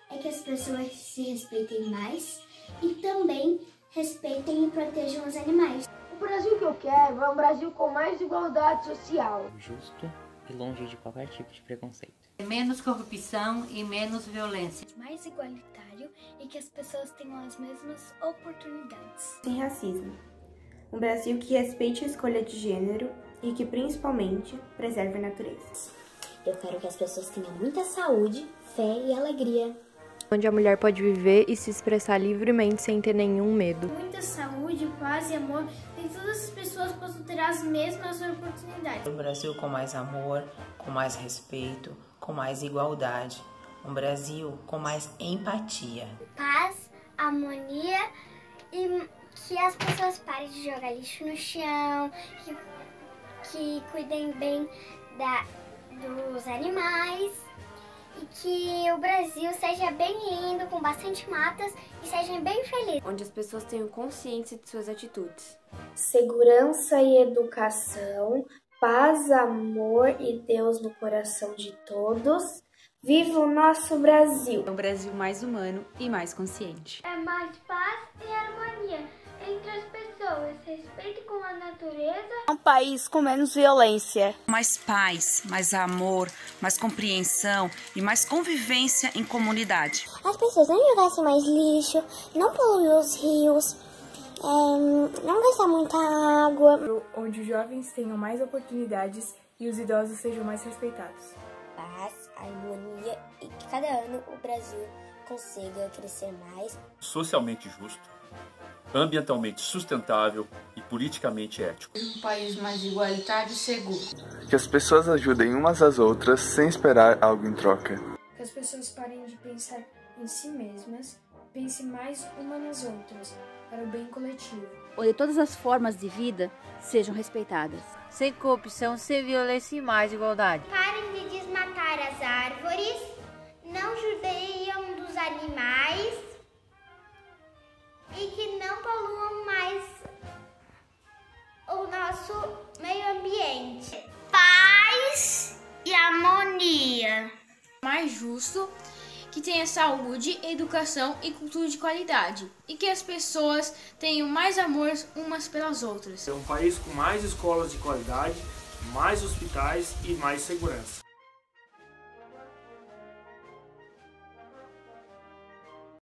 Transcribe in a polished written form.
é que as pessoas se respeitem mais e também respeitem e protejam os animais. O Brasil que eu quero é um Brasil com mais igualdade social. Justo e longe de qualquer tipo de preconceito. Menos corrupção e menos violência. Mais igualitário e que as pessoas tenham as mesmas oportunidades. Sem racismo. Um Brasil que respeite a escolha de gênero e que, principalmente, preserve a natureza. Eu quero que as pessoas tenham muita saúde, fé e alegria. Onde a mulher pode viver e se expressar livremente sem ter nenhum medo. Muita saúde, paz e amor, e todas as pessoas possam ter as mesmas oportunidades. Um Brasil com mais amor, com mais respeito, com mais igualdade. Um Brasil com mais empatia. Paz, harmonia e que as pessoas parem de jogar lixo no chão, que cuidem bem dos animais. E que o Brasil seja bem lindo, com bastante matas e sejam bem felizes. Onde as pessoas tenham consciência de suas atitudes. Segurança e educação, paz, amor e Deus no coração de todos. Viva o nosso Brasil! É um Brasil mais humano e mais consciente. É mais paz e harmonia entre as pessoas, respeito com a natureza. É um país com menos violência. Mais paz, mais amor, mais compreensão e mais convivência em comunidade. As pessoas não jogassem mais lixo, não poluir os rios, não gastar muita água. Onde os jovens tenham mais oportunidades e os idosos sejam mais respeitados. Paz, harmonia e que cada ano o Brasil consiga crescer mais. Socialmente justo, ambientalmente sustentável e politicamente ético. Um país mais igualitário e seguro. Que as pessoas ajudem umas às outras sem esperar algo em troca. Que as pessoas parem de pensar em si mesmas, pensem mais umas nas outras, para o bem coletivo. Onde todas as formas de vida sejam respeitadas. Sem corrupção, sem violência e mais igualdade. Parem de desmatar as árvores, não judeiam dos animais e que não poluam mais o nosso meio ambiente. Paz e harmonia. Mais justo, que tenha saúde, educação e cultura de qualidade. E que as pessoas tenham mais amor umas pelas outras. É um país com mais escolas de qualidade, mais hospitais e mais segurança.